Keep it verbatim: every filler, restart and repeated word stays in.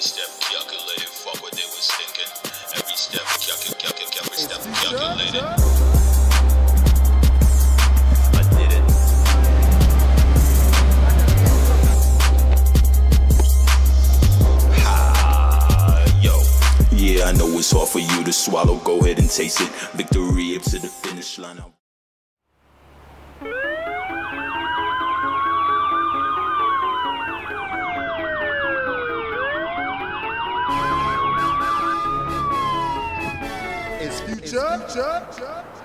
step calculated, fuck what they was thinking. Every step calculated, calculated, every step calculated. I did it. Ha, yo. Yeah, I know it's hard for you to swallow. Go ahead and taste it. Victory up to the finish line. It's future.